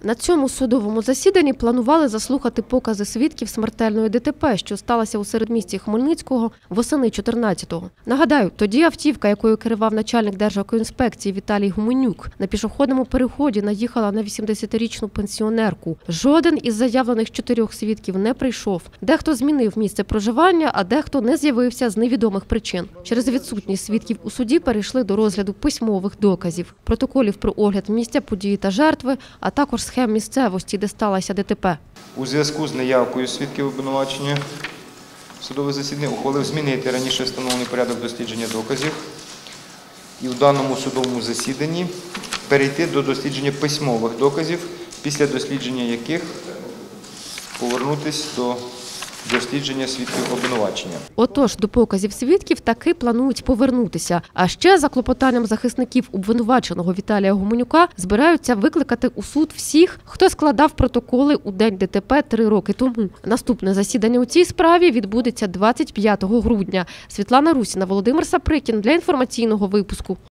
На цьому судовому засіданні планували заслухати покази свідків смертельної ДТП, що сталося у середмісті Хмельницького восени 14-го. Нагадаю, тоді автівка, якою керував начальник Держекоінспекції Віталій Гуменюк, на пішохідному переході наїхала на 80-річну пенсіонерку. Жоден із заявлених 4 свідків не прийшов. Дехто змінив місце проживання, а дехто не з'явився з невідомих причин. Через відсутність свідків у суді перейшли до розгляду письмових доказів, протоколів про огляд місця події та жертви, а також схем місцевості, де сталося ДТП. У зв'язку з неявкою свідків обвинувачення судове засідання ухвалив змінити раніше встановлений порядок дослідження доказів і в даному судовому засіданні перейти до дослідження письмових доказів, після дослідження яких повернутися до дослідження свідків обвинувачення. Отож, до показів свідків таки планують повернутися. А ще за клопотанням захисників обвинуваченого Віталія Гуменюка збираються викликати у суд всіх, хто складав протоколи у день ДТП 3 роки тому. Наступне засідання у цій справі відбудеться 25 грудня. Світлана Русіна, Володимир Саприкін для інформаційного випуску.